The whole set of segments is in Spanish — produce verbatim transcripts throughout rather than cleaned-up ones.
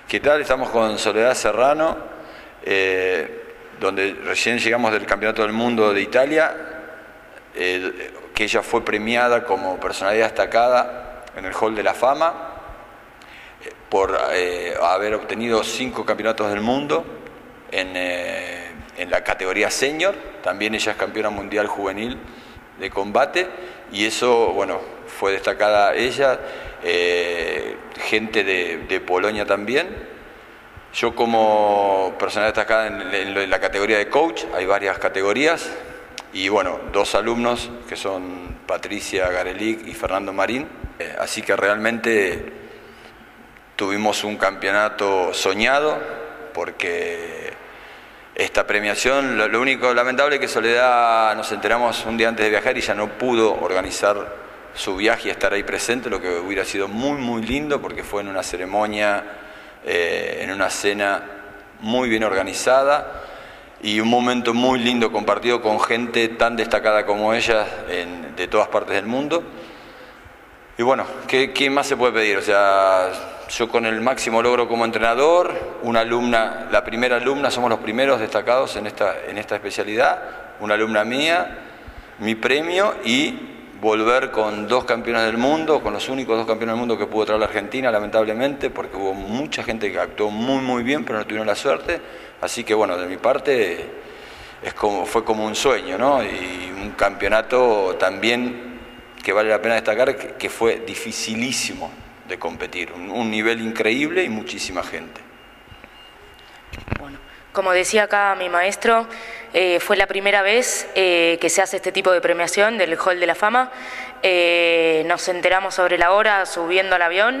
¿Qué tal? Estamos con Soledad Serrano, eh, donde recién llegamos del Campeonato del Mundo de Italia, eh, que ella fue premiada como personalidad destacada en el Hall de la Fama eh, por eh, haber obtenido cinco campeonatos del mundo en, eh, en la categoría senior. También ella es campeona mundial juvenil de combate y eso, bueno, fue destacada ella, eh, gente de, de Polonia también. Yo como personalidad destacada en, en, en la categoría de coach, hay varias categorías, y bueno, dos alumnos que son Patricia Garelic y Fernando Marín, eh, así que realmente tuvimos un campeonato soñado, porque esta premiación, lo, lo único lamentable es que Soledad nos enteramos un día antes de viajar y ya no pudo organizar su viaje y estar ahí presente, lo que hubiera sido muy muy lindo, porque fue en una ceremonia, eh, en una cena muy bien organizada y un momento muy lindo compartido con gente tan destacada como ella en, de todas partes del mundo. Y bueno, ¿qué, qué más se puede pedir? O sea, yo con el máximo logro como entrenador, una alumna, la primera alumna, somos los primeros destacados en esta, en esta especialidad, una alumna mía, mi premio y volver con dos campeones del mundo, con los únicos dos campeones del mundo que pudo traer la Argentina, lamentablemente, porque hubo mucha gente que actuó muy muy bien, pero no tuvieron la suerte. Así que bueno, de mi parte es como, fue como un sueño, ¿no? Y un campeonato también que vale la pena destacar, que, que fue dificilísimo de competir, un, un nivel increíble y muchísima gente. Bueno, como decía acá mi maestro, eh, fue la primera vez eh, que se hace este tipo de premiación del Hall de la Fama. Eh, nos enteramos sobre la hora subiendo al avión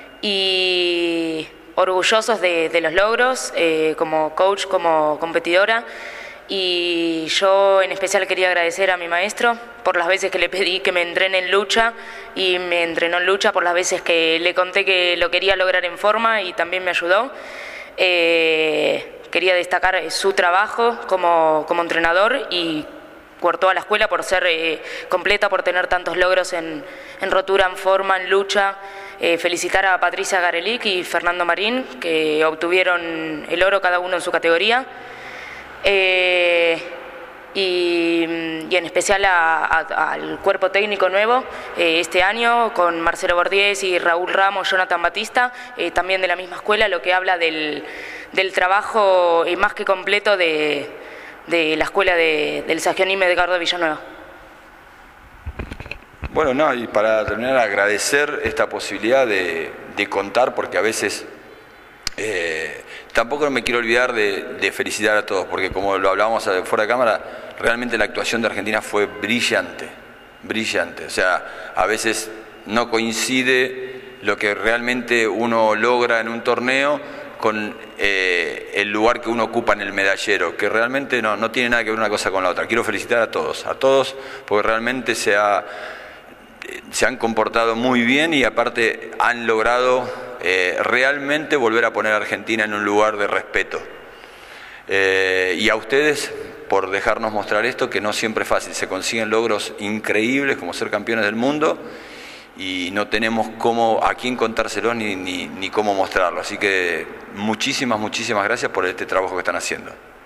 y orgullosos de, de los logros eh, como coach, como competidora. Y yo en especial quería agradecer a mi maestro por las veces que le pedí que me entrene en lucha y me entrenó en lucha, por las veces que le conté que lo quería lograr en forma y también me ayudó. Eh, quería destacar su trabajo como, como entrenador y por toda la escuela, por ser eh, completa, por tener tantos logros en, en rotura, en forma, en lucha. Eh, felicitar a Patricia Garelic y Fernando Marín, que obtuvieron el oro cada uno en su categoría. Eh, y, y en especial a, a, al cuerpo técnico nuevo eh, este año, con Marcelo Bordiés y Raúl Ramos, Jonathan Batista, eh, también de la misma escuela, lo que habla del, del trabajo eh, más que completo de, de la escuela de, del Sagionime de Edgardo Villanueva. Bueno, no, y para terminar, agradecer esta posibilidad de, de contar, porque a veces eh, tampoco me quiero olvidar de, de felicitar a todos, porque como lo hablábamos fuera de cámara, realmente la actuación de Argentina fue brillante, brillante. O sea, a veces no coincide lo que realmente uno logra en un torneo con eh, el lugar que uno ocupa en el medallero, que realmente no, no tiene nada que ver una cosa con la otra. Quiero felicitar a todos, a todos, porque realmente se, ha, se han comportado muy bien y aparte han logrado eh, realmente volver a poner a Argentina en un lugar de respeto. Eh, y a ustedes por dejarnos mostrar esto, que no siempre es fácil, se consiguen logros increíbles como ser campeones del mundo y no tenemos cómo, a quién contárselos ni, ni, ni cómo mostrarlo. Así que muchísimas, muchísimas gracias por este trabajo que están haciendo.